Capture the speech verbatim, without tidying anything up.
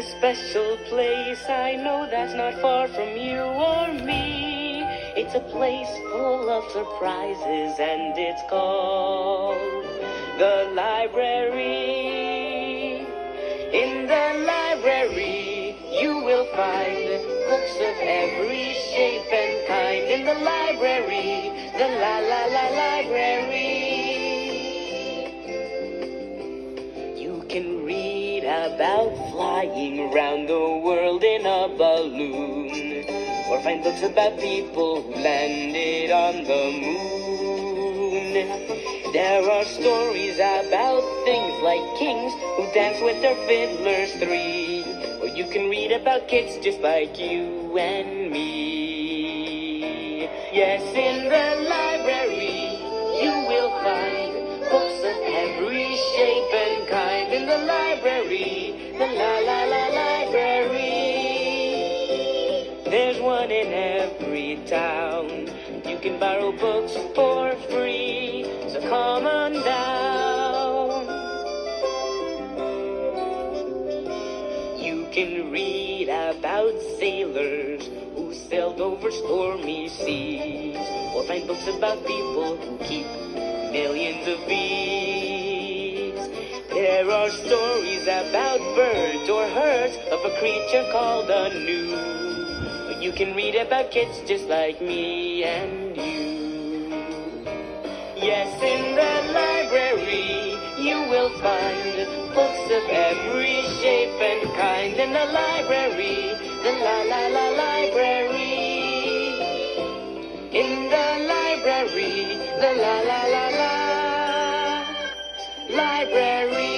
a special place, I know that's not far from you or me. It's a place full of surprises, and it's called the library. In the library, you will find books of every shape and kind. In the library, the la la la library. You can read about flying around the world in a balloon, or find books about people who landed on the moon. There are stories about things like kings who dance with their fiddlers three, or you can read about kids just like you and me. Yes, in the library you will find books of every shape and kind. In the library, the la la la library. There's one in every town. You can borrow books for free, so come on down. You can read about sailors who sailed over stormy seas, or find books about people who keep millions of bees. There are stories about birds or herds of a creature called a gnu. You can read about kids just like me and you. Yes, in the library you will find books of every shape and kind. In the library, the la la la library. In the library, the la la la la library.